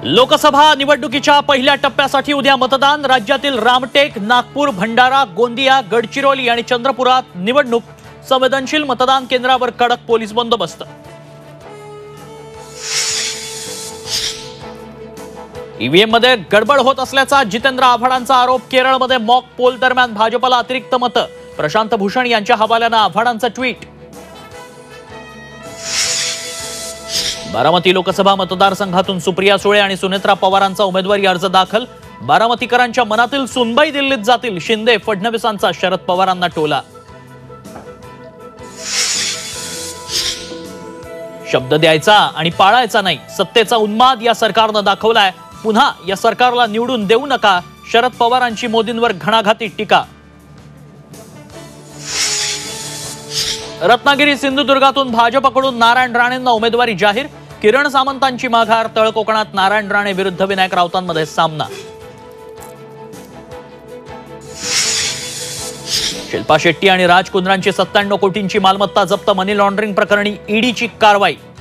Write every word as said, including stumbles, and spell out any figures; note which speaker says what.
Speaker 1: लोकसभा निवडणुकीच्या पहिल्या टप्प्यासाठी उद्या मतदान। राज्यातील रामटेक, नागपूर, भंडारा, गोंदिया, गडचिरोली आणि चंद्रपुरात निवडणूक संवेदनशील मतदान केंद्रावर कडक पोलीस बंदोबस्त। ईव्हीएम मध्ये गडबड होत असल्याचा जितेंद्र आव्हाडांचा आरोप। केरळमध्ये मॉक पोल दरम्यान भाजपला अतिरिक्त मतं। प्रशांत भूषण यांच्या हवाल्याने आव्हाडांचं ट्विट। बारामती लोकसभा मतदारसंघातून सुप्रिया सुळे आणि सुनेत्रा पवारांचा उमेदवारी अर्ज दाखल। बारामतीकरांच्या मनातील सुनबाई दिल्लीत जातील, शिंदे फडणवीसांचा शरद पवारांना टोला। शब्द द्यायचा आणि पाळायचा नाही, सत्तेचा उन्माद या सरकारनं दाखवलाय। पुन्हा या सरकारला निवडून देऊ नका, शरद पवारांची मोदींवर घणाघाती टीका। रत्नागिरी सिंधुदुर्गातून भाजपकडून नारायण राणेंना उमेदवारी जाहीर। किरण सामंतांची माघार। तळ कोकणात नारायण राणे विरुद्ध विनायक राऊतांमध्ये सामना। शिल्पा शेट्टी आणि राज कुंद्रांची सत्त्याण्णव कोटींची मालमत्ता जप्त। मनी लॉन्ड्रिंग प्रकरणी ईडीची कारवाई।